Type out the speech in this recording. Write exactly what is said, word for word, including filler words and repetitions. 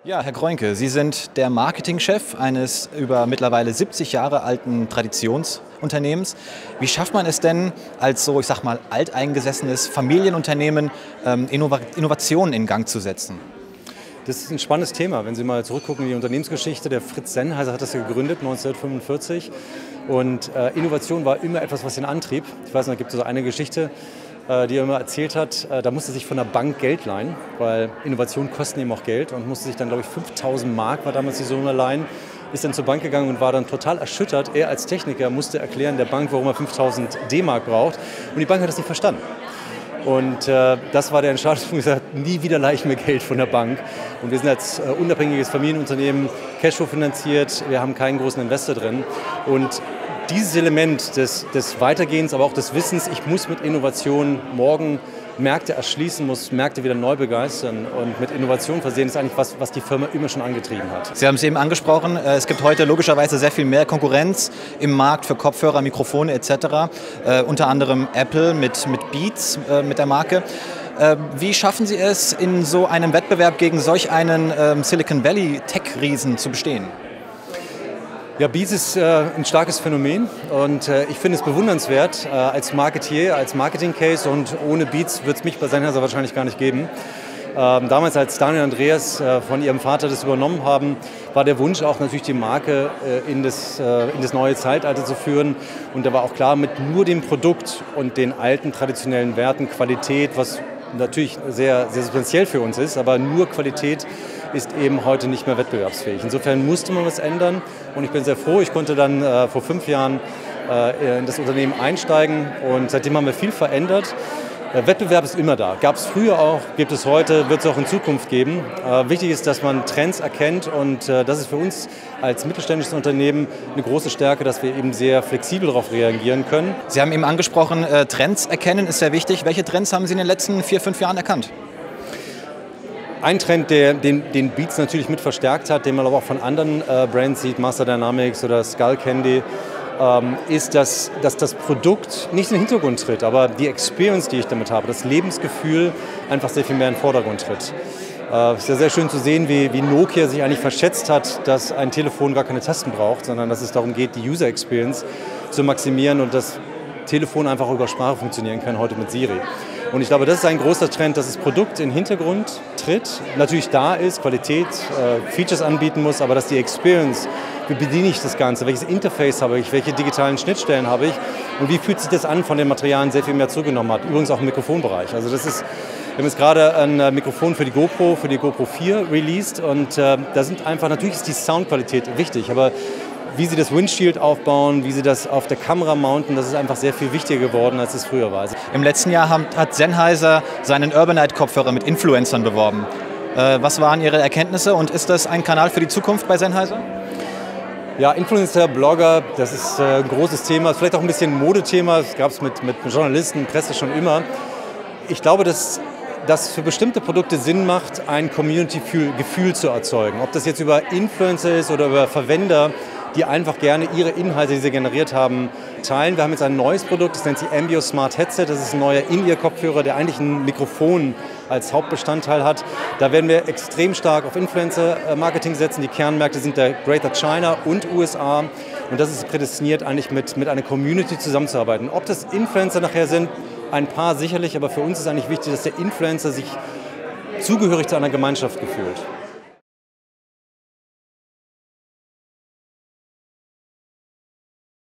Ja, Herr Groinke, Sie sind der Marketingchef eines über mittlerweile siebzig Jahre alten Traditionsunternehmens. Wie schafft man es denn, als so, ich sag mal, alteingesessenes Familienunternehmen ähm, Innova Innovationen in Gang zu setzen? Das ist ein spannendes Thema, wenn Sie mal zurückgucken in die Unternehmensgeschichte. Der Fritz Sennheiser hat das ja gegründet, neunzehnhundertfünfundvierzig. Und äh, Innovation war immer etwas, was ihn antrieb. Ich weiß noch, da gibt es so eine Geschichte, äh, die er immer erzählt hat. Äh, da musste er sich von der Bank Geld leihen, weil Innovationen kosten eben auch Geld. Und musste sich dann, glaube ich, fünftausend Mark war damals die Summe leihen. Ist dann zur Bank gegangen und war dann total erschüttert. Er als Techniker musste erklären der Bank, warum er fünftausend D-Mark braucht. Und die Bank hat das nicht verstanden. Und äh, das war der Entscheidungspunkt, gesagt, nie wieder leihe ich mir Geld von der Bank. Und wir sind als äh, unabhängiges Familienunternehmen Cashflow finanziert, wir haben keinen großen Investor drin. Und dieses Element des, des Weitergehens, aber auch des Wissens, ich muss mit Innovation morgen Märkte erschließen, muss Märkte wieder neu begeistern und mit Innovation versehen, ist eigentlich was, was die Firma immer schon angetrieben hat. Sie haben es eben angesprochen, es gibt heute logischerweise sehr viel mehr Konkurrenz im Markt für Kopfhörer, Mikrofone et cetera. Äh, unter anderem Apple mit, mit Beats, äh, mit der Marke. Äh, wie schaffen Sie es, in so einem Wettbewerb gegen solch einen äh, Silicon Valley Tech-Riesen zu bestehen? Ja, Beats ist äh, ein starkes Phänomen und äh, ich finde es bewundernswert äh, als Marketier, als Marketing-Case, und ohne Beats wird es mich bei Sennheiser wahrscheinlich gar nicht geben. Ähm, damals, als Daniel und Andreas äh, von ihrem Vater das übernommen haben, war der Wunsch auch natürlich, die Marke äh, in, das, äh, in das neue Zeitalter zu führen, und da war auch klar, mit nur dem Produkt und den alten traditionellen Werten, Qualität, was natürlich sehr, sehr substanziell für uns ist, aber nur Qualität ist eben heute nicht mehr wettbewerbsfähig. Insofern musste man was ändern, und ich bin sehr froh, ich konnte dann äh, vor fünf Jahren äh, in das Unternehmen einsteigen, und seitdem haben wir viel verändert. Äh, Wettbewerb ist immer da, gab es früher auch, gibt es heute, wird es auch in Zukunft geben. Äh, wichtig ist, dass man Trends erkennt, und äh, das ist für uns als mittelständisches Unternehmen eine große Stärke, dass wir eben sehr flexibel darauf reagieren können. Sie haben eben angesprochen, äh, Trends erkennen ist sehr wichtig. Welche Trends haben Sie in den letzten vier, fünf Jahren erkannt? Ein Trend, der den, den Beats natürlich mit verstärkt hat, den man aber auch von anderen äh, Brands sieht, Master Dynamics oder Skullcandy, ähm, ist, dass, dass das Produkt nicht in den Hintergrund tritt, aber die Experience, die ich damit habe, das Lebensgefühl einfach sehr viel mehr in den Vordergrund tritt. Äh, es ist ja sehr schön zu sehen, wie, wie Nokia sich eigentlich verschätzt hat, dass ein Telefon gar keine Tasten braucht, sondern dass es darum geht, die User Experience zu maximieren und das Telefon einfach über Sprache funktionieren kann, heute mit Siri. Und ich glaube, das ist ein großer Trend, dass das Produkt in den Hintergrund tritt, natürlich da ist, Qualität, äh, Features anbieten muss, aber dass die Experience, wie bediene ich das Ganze, welches Interface habe ich, welche digitalen Schnittstellen habe ich und wie fühlt sich das an, von den Materialien sehr viel mehr zugenommen hat. Übrigens auch im Mikrofonbereich. Also das ist, wir haben jetzt gerade ein Mikrofon für die GoPro, für die GoPro vier released, und äh, da sind einfach, natürlich ist die Soundqualität wichtig, aber wie Sie das Windshield aufbauen, wie Sie das auf der Kamera mounten, das ist einfach sehr viel wichtiger geworden, als es früher war. Im letzten Jahr hat Sennheiser seinen Urbanite-Kopfhörer mit Influencern beworben. Äh, was waren Ihre Erkenntnisse, und ist das ein Kanal für die Zukunft bei Sennheiser? Ja, Influencer, Blogger, das ist äh, ein großes Thema, vielleicht auch ein bisschen ein Modethema, das gab es mit, mit Journalisten, Presse schon immer. Ich glaube, dass dass für bestimmte Produkte Sinn macht, ein Community-Gefühl zu erzeugen. Ob das jetzt über Influencer ist oder über Verwender, die einfach gerne ihre Inhalte, die sie generiert haben, teilen. Wir haben jetzt ein neues Produkt, das nennt sich Ambio Smart Headset. Das ist ein neuer In-Ear-Kopfhörer, der eigentlich ein Mikrofon als Hauptbestandteil hat. Da werden wir extrem stark auf Influencer-Marketing setzen. Die Kernmärkte sind der Greater China und U S A. Und das ist prädestiniert, eigentlich mit, mit einer Community zusammenzuarbeiten. Ob das Influencer nachher sind, ein paar sicherlich, aber für uns ist eigentlich wichtig, dass der Influencer sich zugehörig zu einer Gemeinschaft gefühlt.